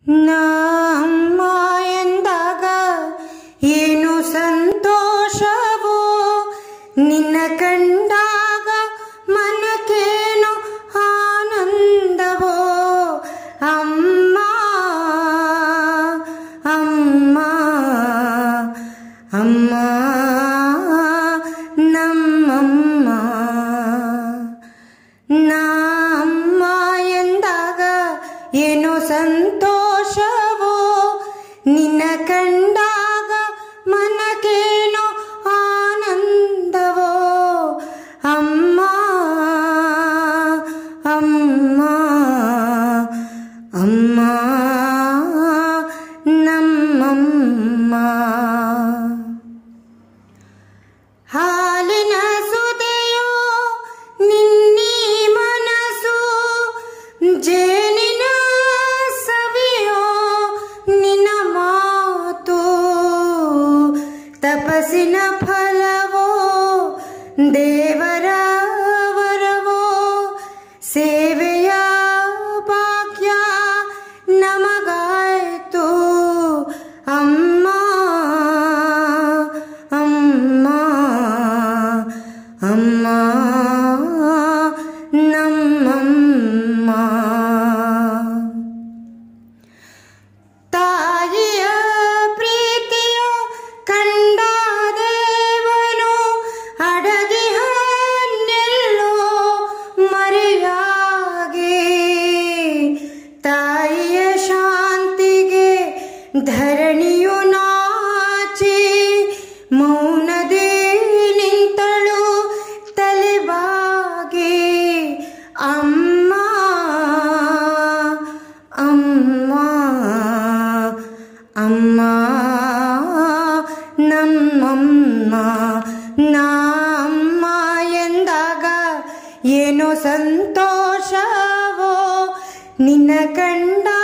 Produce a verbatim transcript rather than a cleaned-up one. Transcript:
ನಮ್ಮ ಎಂದಾಗ ಏನು ಸಂತೋಷವೋ, ನಿನ್ನ ಕಂಡಾಗ ಮನಕೇನು ಆನಂದವೋ. ಅಮ್ಮ ಅಮ್ಮ ಅಮ್ಮ ನಮ್ಮಮ್ಮ. ನಮ್ಮ ಎಂದಾಗ ಏನೋ ಸಂತೋಷವೋ, ನಿನ್ನ ಕಂಡಾಗ ಮನಕೇನೋ ಆನಂದವೋ. ಅಮ್ಮ ಅಮ್ಮ ಅಮ್ಮ ನಮ್ಮಮ್ಮ. ಹಾಲಿನ ಸುದೆಯೋ ನಿನ್ನೀ ಮನಸ್ಸು, ಜೇನಿನ ಸವಿಯೋ ನಿನ್ನ ಮಾತು, ತಪಸ್ಸಿನ ಫಲವೋ ದೇವರ ವರವೋ, ಸೇವೆಯ ಭಾಗ್ಯ ನಮಗಾಯ್ತು. ಅಮ್ಮ ಅಮ್ಮ ಅಮ್ಮ ನಮ್ಮಮ್ಮ. ತಾಯಿಯ ಪ್ರೀತಿಯ ಕಂಡ ದೇವನು ಅಡಗಿಹನ್ನೆಲ್ಲೋ ಮರೆಯಾಗಿ, ತಾಯಿಯ ಶಾಂತಿಗೆ ಧರಣಿಯು ನಾಚಿ ಮೌನದೇ ನಿಂತಳು ತಲೆಬಾಗಿ. ಅಮ್ಮ ಅಮ್ಮ ಅಮ್ಮ ನಮ್ಮಮ್ಮ. ನಮ್ಮ ಎಂದಾಗ ಏನೋ ಸಂತೋಷವೋ, ನಿನ್ನ ಕಂಡ